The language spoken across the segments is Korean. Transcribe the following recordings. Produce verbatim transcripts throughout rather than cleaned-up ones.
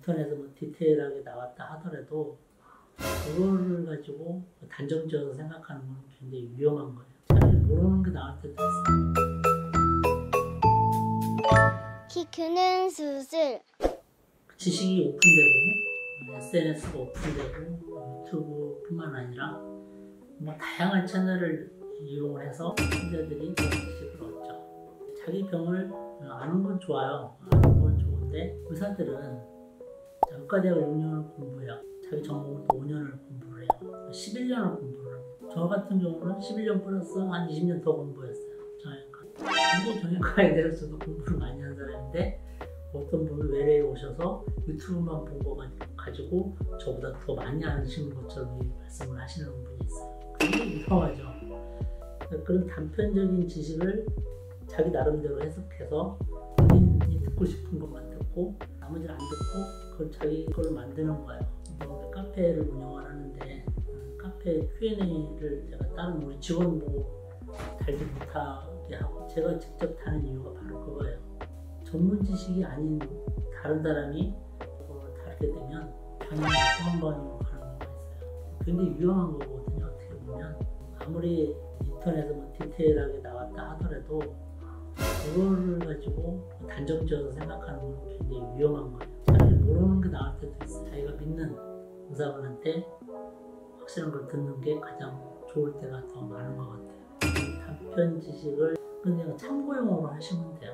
인터넷에 뭐 디테일하게 나왔다 하더라도 그거를 가지고 단정지어서 생각하는 건 굉장히 위험한 거예요. 차라리 모르는 게 나을 때도 있어요. 키 크는 수술. 지식이 오픈되고 에스엔에스가 오픈되고 유튜브뿐만 아니라 뭐 다양한 채널을 이용을 해서 환자들이 지식을 얻죠. 자기 병을 아는 건 좋아요. 아는 건 좋은데 의사들은 의과대학을 육 년을 공부해요. 자기 전공을 또 오 년을 공부를 해요. 십일 년을 공부를 해요. 저 같은 경우는 십일 년 플러스 한 이십 년 더 공부했어요. 정형외과. 근데 정형외과에 대해서도 공부를 많이 한 사람인데 어떤 분은 외래에 오셔서 유튜브만 본 거 가지고 저보다 더 많이 아시는 것처럼 말씀을 하시는 분이 있어요. 그게 위험하죠. 그런 단편적인 지식을 자기 나름대로 해석해서 본인이 듣고 싶은 것만 듣고 나머지는 안 듣고 그걸 자기 걸로 만드는 거예요. 뭐 카페를 운영을 하는데 카페 큐 앤 에이를 제가 다른 우리 직원 보고 달지 못하게 하고 제가 직접 다는 이유가 바로 그거예요. 전문 지식이 아닌 다른 사람이 그걸 다루게 되면 당연히 이상한 반응으로 가는 경우가 있어요. 굉장히 위험한 거거든요. 어떻게 보면 아무리 인터넷에 뭐 디테일하게 나왔다 하더라도 그거를 가지고 단정지어서 생각하는 건 굉장히 위험한 거예요. 차라리 모르는 게 나을 때도 있어요. 자기가 믿는 의사분한테 확실한 걸 듣는 게 가장 좋을 때가 더 많은 것 같아요. 단편 지식을 그냥 참고용으로 하시면 돼요.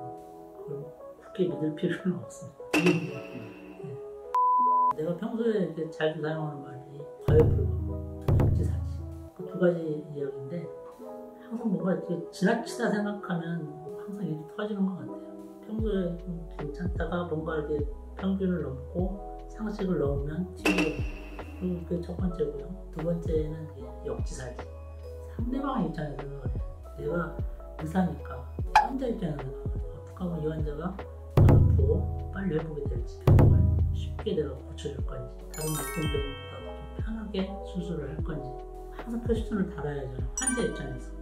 그걸 굳게 믿을 필요는 없습니다. 네. 내가 평소에 이렇게 자주 사용하는 말이 과요불급, 역지사지 그 두 가지 이야기인데 항상 뭔가 이렇게 지나치다 생각하면 항상 일이 터지는 것 같아요. 평소에 좀 괜찮다가 뭔가 이렇게 평균을 넘고 상식을 넘으면 튀고 그게 첫 번째고요. 두 번째는 역지사지. 상대방 입장에서 생각을 해요. 내가 의사니까 환자 입장에서 생각을 해요. 어떻게 하면 이 환자가 아프고 빨리 회복이 될지 병을 쉽게 내가 고쳐줄 건지 다른 보통 병보다 좀 편하게 수술을 할 건지 항상 표시선을 달아야죠. 환자 입장에서.